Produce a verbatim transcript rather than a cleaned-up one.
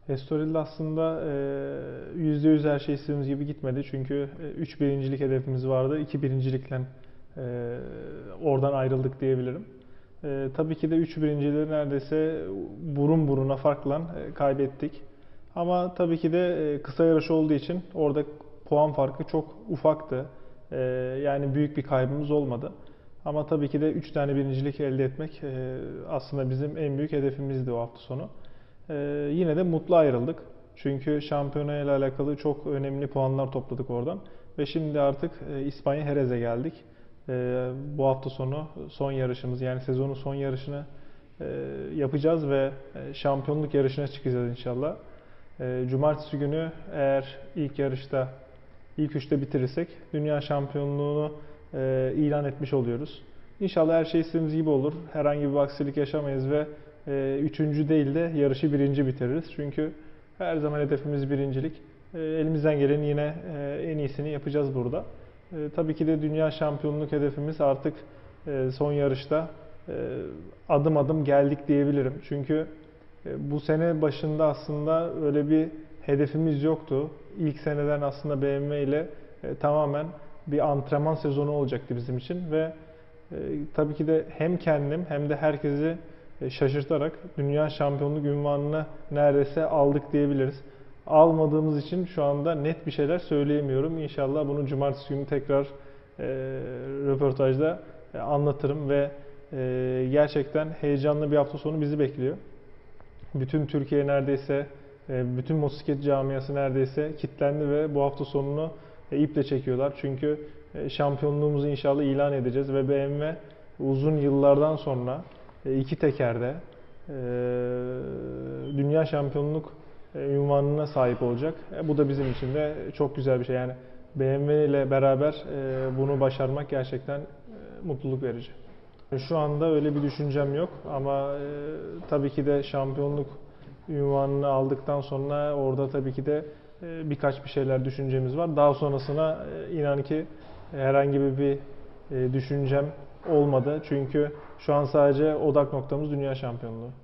Estoril aslında e, yüzde yüz her şey istediğimiz gibi gitmedi. Çünkü üç birincilik hedefimiz vardı. iki birincilikle e, oradan ayrıldık diyebilirim. E, tabii ki de üç birinciliği neredeyse burun buruna farkla e, kaybettik. Ama tabii ki de e, kısa yarış olduğu için orada puan farkı çok ufaktı. E, yani büyük bir kaybımız olmadı. Ama tabii ki de üç tane birincilik elde etmek e, aslında bizim en büyük hedefimizdi o hafta sonu. Ee, yine de mutlu ayrıldık. Çünkü şampiyona ile alakalı çok önemli puanlar topladık oradan. Ve şimdi artık e, İspanya Jerez'e geldik. E, bu hafta sonu son yarışımız, yani sezonun son yarışını e, yapacağız ve e, şampiyonluk yarışına çıkacağız inşallah. E, Cumartesi günü eğer ilk yarışta ilk üçte bitirirsek dünya şampiyonluğunu e, ilan etmiş oluyoruz. İnşallah her şey istediğimiz gibi olur. Herhangi bir aksilik yaşamayız ve e, üçüncü değil de yarışı birinci bitiririz. Çünkü her zaman hedefimiz birincilik. E, elimizden gelenin yine e, en iyisini yapacağız burada. E, tabii ki de dünya şampiyonluk hedefimiz artık e, son yarışta e, adım adım geldik diyebilirim. Çünkü e, bu sene başında aslında öyle bir hedefimiz yoktu. İlk seneden aslında B M W ile e, tamamen bir antrenman sezonu olacaktı bizim için ve e, tabii ki de hem kendim hem de herkesi e, şaşırtarak dünya şampiyonluk unvanını neredeyse aldık diyebiliriz. Almadığımız için şu anda net bir şeyler söyleyemiyorum. İnşallah bunu cumartesi günü tekrar e, röportajda e, anlatırım ve e, gerçekten heyecanlı bir hafta sonu bizi bekliyor. Bütün Türkiye neredeyse, e, bütün motosiklet camiası neredeyse kilitlendi ve bu hafta sonunu e, iple çekiyorlar. Çünkü e, şampiyonluğumuzu inşallah ilan edeceğiz ve B M W uzun yıllardan sonra e, iki tekerde e, dünya şampiyonluk e, unvanına sahip olacak. E, bu da bizim için de çok güzel bir şey. Yani B M W ile beraber e, bunu başarmak gerçekten e, mutluluk verici. Şu anda öyle bir düşüncem yok ama e, tabii ki de şampiyonluk unvanını aldıktan sonra orada tabii ki de e, birkaç bir şeyler düşüncemiz var. Daha sonrasına e, inan ki herhangi bir e, düşüncem olmadı. Çünkü şu an sadece odak noktamız dünya şampiyonluğu.